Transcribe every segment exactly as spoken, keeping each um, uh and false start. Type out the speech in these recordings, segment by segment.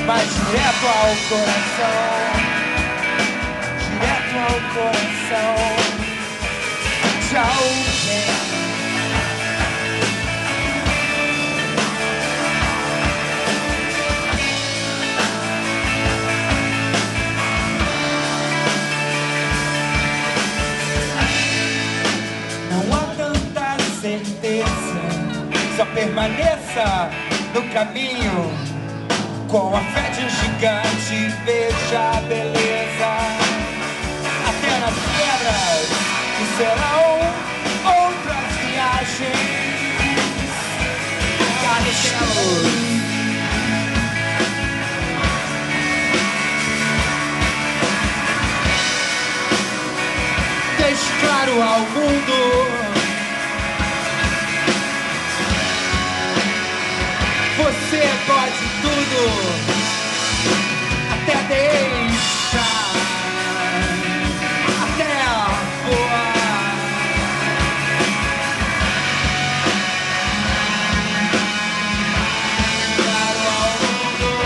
mas direto ao coração, direto ao coração de alguém. Não há tanta certeza, só permaneça no caminho com a fé de um gigante, veja a beleza. Até nas pedras que serão outras viagens. Carregamos deixe claro ao mundo, você pode tudo, até deixar, até voar. Claro ao mundo,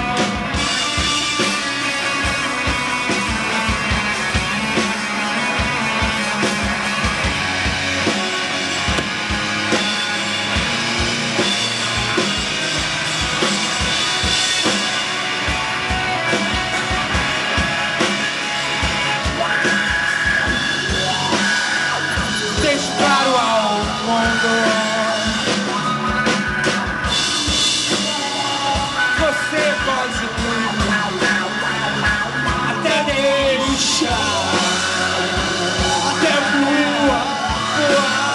deixe claro ao mundo, você pode tudo, até deixar, até voar, voar.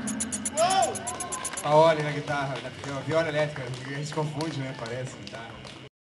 Paoli na guitarra, na viola elétrica, a gente confunde, né? Parece, guitarra.